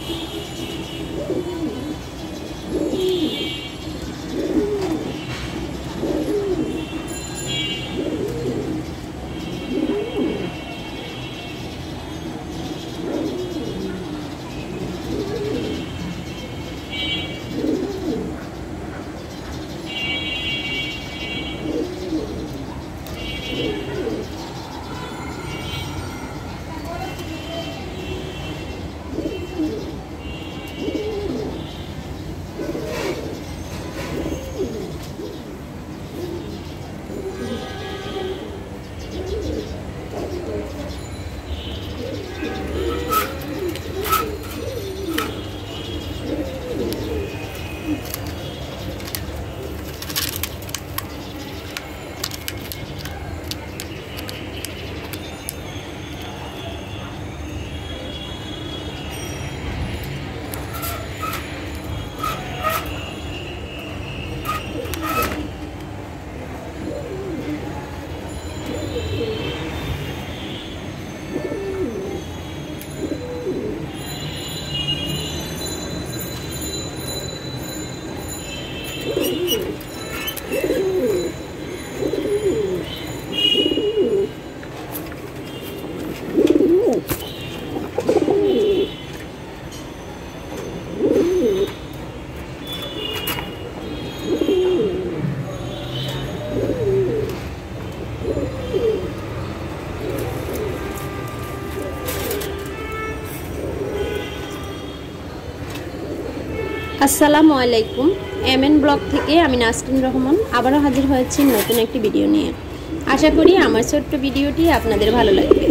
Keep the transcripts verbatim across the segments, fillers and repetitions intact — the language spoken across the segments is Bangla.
আসসালামু আলাইকুম এমএন ব্লগ থেকে আমি নাসরিন রহমান আবারও হাজির হয়েছি নতুন একটি ভিডিও নিয়ে। আশা করি আমার ছোট্ট ভিডিওটি আপনাদের ভালো লাগবে।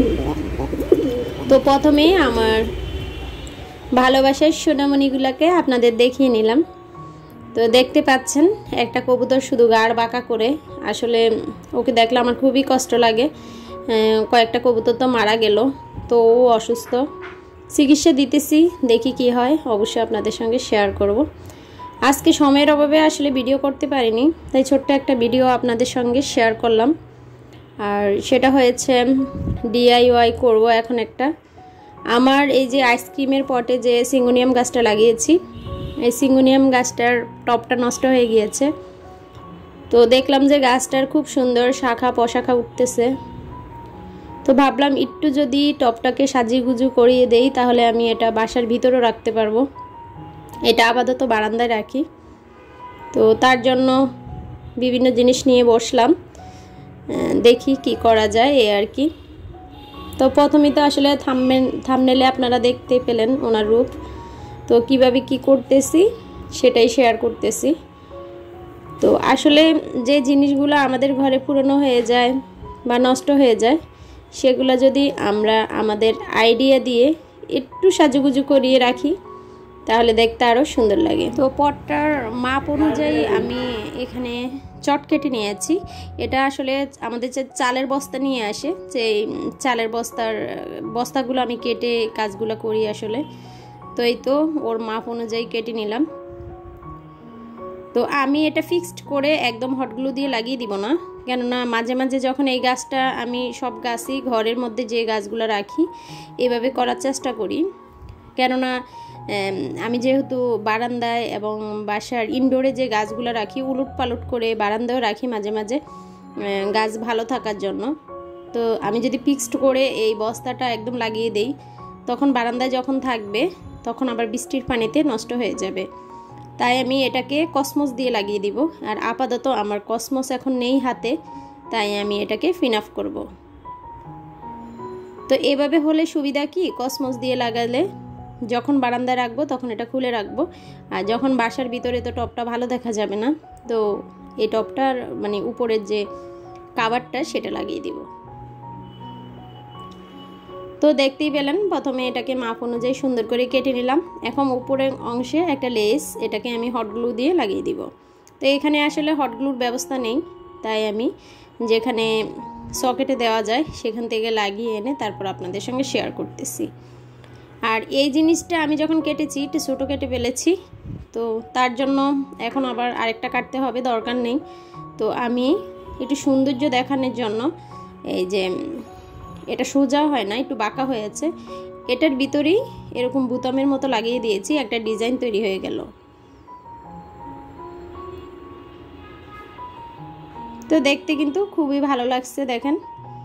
তো প্রথমে আমার ভালোবাসার সোনামণিগুলোকে আপনাদের দেখিয়ে নিলাম। তো দেখতে পাচ্ছেন একটা কবুতর শুধু গাড় বাঁকা করে, আসলে ওকে দেখলে আমার খুবই কষ্ট লাগে। কয়েকটা কবুতর তো মারা গেল, তো ও অসুস্থ, চিকিৎসা দিতেছি, দেখি কি হয়, অবশ্যই আপনাদের সঙ্গে শেয়ার করব। আজকে সময়ের অভাবে আসলে ভিডিও করতে পারিনি, তাই ছোট্ট একটা ভিডিও আপনাদের সঙ্গে শেয়ার করলাম। আর সেটা হয়েছে ডিআইওয়াই করব এখন একটা। আমার এই যে আইসক্রিমের পটে যে সিঙ্গোনিয়াম গাছটা লাগিয়েছি, এই সিঙ্গোনিয়াম গাছটার টপটা নষ্ট হয়ে গিয়েছে। তো দেখলাম যে গাছটার খুব সুন্দর শাখা প্রশাখা উঠতেছে, তো ভাবলাম একটু যদি টপটাকে সাজিয়ে গুজু করিয়ে দেই তাহলে আমি এটা বাসার ভিতরেও রাখতে পারবো। এটা আপাতত বারান্দায় রাখি, তো তার জন্য বিভিন্ন জিনিস নিয়ে বসলাম, দেখি কি করা যায় এই আর কি। তো প্রথমেই তো আসলে থাম্বনেল থাম্বনেলে আপনারা দেখতে পেলেন ওনার রূপ, তো কিভাবে কি করতেছি সেটাই শেয়ার করতেছি। তো আসলে যে জিনিসগুলো আমাদের ঘরে পুরনো হয়ে যায় বা নষ্ট হয়ে যায়, সেগুলো যদি আমরা আমাদের আইডিয়া দিয়ে একটু সাজুগুজু করিয়ে রাখি তাহলে দেখতে আরও সুন্দর লাগে। তো পটটার মাপ অনুযায়ী আমি এখানে চট কেটে নিয়েছি। এটা আসলে আমাদের যে চালের বস্তা নিয়ে আসে, যে চালের বস্তার বস্তাগুলো আমি কেটে কাজগুলো করি আসলে। তো এই তো ওর মাপ অনুযায়ী কেটে নিলাম। তো আমি এটা ফিক্সড করে একদম হটগ্লু দিয়ে লাগিয়ে দিব না, কেননা মাঝে মাঝে যখন এই গাছটা আমি সব গাছই ঘরের মধ্যে যে গাছগুলো রাখি এভাবে করার চেষ্টা করি, কেননা আমি যেহেতু বারান্দায় এবং বাসার ইনডোরে যে গাছগুলো রাখি উলট পালট করে বারান্দায়ও রাখি মাঝে মাঝে গাছ ভালো থাকার জন্য। তো আমি যদি ফিক্সড করে এই বস্তাটা একদম লাগিয়ে দেই, তখন বারান্দায় যখন থাকবে তখন আবার বৃষ্টির পানিতে নষ্ট হয়ে যাবে। তাই আমি এটাকে কসমস দিয়ে লাগিয়ে দিব। আর আপাতত আমার কসমস এখন নেই হাতে, তাই আমি এটাকে ফিনাফ করব। তো এভাবে হলে সুবিধা কি, কসমস দিয়ে লাগালে যখন বারান্দায় রাখবো তখন এটা খুলে রাখবো, আর যখন বাসার ভিতরে তো টপটা ভালো দেখা যাবে না, তো এই টপটার মানে উপরের যে কাভারটা সেটা লাগিয়ে দিব। তো দেখতেই পেলেন প্রথমে এটাকে মাপ অনুযায়ী সুন্দর করে কেটে নিলাম। এখন উপরের অংশে একটা লেস, এটাকে আমি হট গ্লু দিয়ে লাগিয়ে দিব। তো এখানে আসলে হট গ্লুর ব্যবস্থা নেই, তাই আমি যেখানে সকেটে দেওয়া যায় সেখান থেকে লাগিয়ে এনে তারপর আপনাদের সঙ্গে শেয়ার করতেছি। আর এই জিনিসটা আমি যখন কেটেছি একটু ছোটো কেটে ফেলেছি, তো তার জন্য এখন আবার আরেকটা কাটতে হবে, দরকার নেই। তো আমি একটু সৌন্দর্য দেখানোর জন্য এই যে এটা সোজা হয় না, একটু বাঁকা হয়েছে, এটার ভিতরেই এরকম বুতামের মতো লাগিয়ে দিয়েছি, একটা ডিজাইন তৈরি হয়ে গেল। তো দেখতে কিন্তু খুবই ভালো লাগছে দেখেন।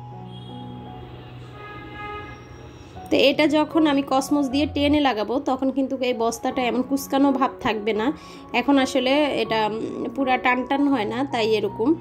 তো এটা যখন আমি কসমস দিয়ে টেনে লাগাবো তখন কিন্তু এই বস্তাটা এমন কুচকানো ভাব থাকবে না। এখন আসলে এটা পুরা টান টান হয় না, তাই এরকম।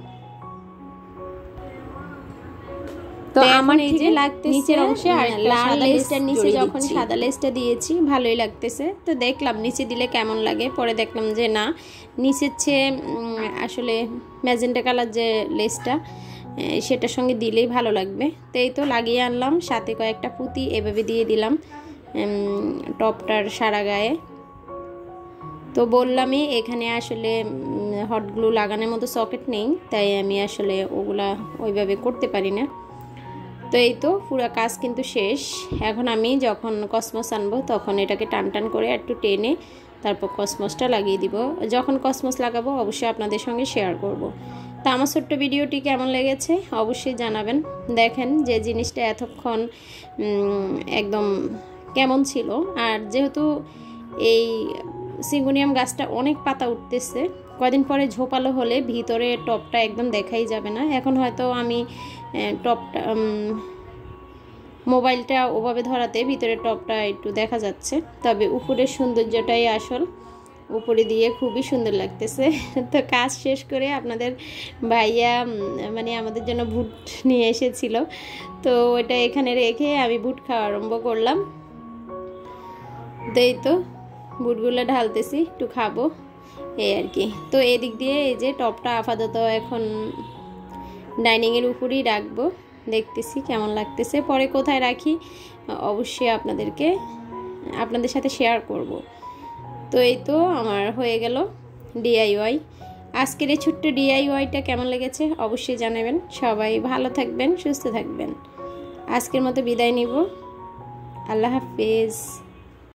তো আমার এই যে নিচের অংশে আর লাল লেসটার নিচে যখন সাদা লেসটা দিয়েছি ভালোই লাগতেছে। তো দেখলাম নিচে দিলে কেমন লাগে, পরে দেখলাম যে না, নিচের চেয়ে আসলে ম্যাজেন্টা কালার যে লেসটা সেটার সঙ্গে দিলেই ভালো লাগবে। তো এই তো লাগিয়ে আনলাম, সাথে কয়েকটা পুঁতি এভাবে দিয়ে দিলাম টপটার সারা গায়ে। তো বললামই এখানে আসলে হট গ্লু লাগানোর মতো সকেট নেই, তাই আমি আসলে ওগুলা ওইভাবে করতে পারি না। তো এই তো পুরো কাজ কিন্তু শেষ। এখন আমি যখন কসমস আনবো তখন এটাকে টান টান করে একটু টেনে তারপর কসমসটা লাগিয়ে দিব। যখন কসমস লাগাবো অবশ্যই আপনাদের সঙ্গে শেয়ার করব। তা আমার ছোট্ট ভিডিওটি কেমন লেগেছে অবশ্যই জানাবেন। দেখেন যে জিনিসটা এতক্ষণ একদম কেমন ছিল। আর যেহেতু এই সিঙ্গোনিয়াম গাছটা অনেক পাতা উঠতেছে, কদিন পরে ঝোপালো হলে ভিতরে টপটা একদম দেখাই যাবে না। এখন হয়তো আমি টপটা মোবাইলটা ওভাবে ধরাতে ভিতরে টপটা একটু দেখা যাচ্ছে, তবে উপরের সৌন্দর্যটাই আসল। উপরে দিয়ে খুবই সুন্দর লাগতেছে। তো কাজ শেষ করে আপনাদের ভাইয়া মানে আমাদের জন্য বুট নিয়ে এসেছিল, তো ওইটা এখানে রেখে আমি বুট খাওয়া আরম্ভ করলাম। তো এই তো বুটগুলো ঢালতেছি, একটু খাবো এই আর কি। তো এদিক দিয়ে এই যে টপটা আপাতত এখন ডাইনিংয়ের উপরেই রাখবো, দেখতেছি কেমন লাগতেছে। পরে কোথায় রাখি অবশ্যই আপনাদেরকে আপনাদের সাথে শেয়ার করব। তো এই তো আমার হয়ে গেল ডিআইওয়াই। আজকের এই ছোট্ট ডিআইওয়াইটা কেমন লেগেছে অবশ্যই জানাবেন। সবাই ভালো থাকবেন, সুস্থ থাকবেন। আজকের মতো বিদায় নিব। আল্লাহ হাফেজ।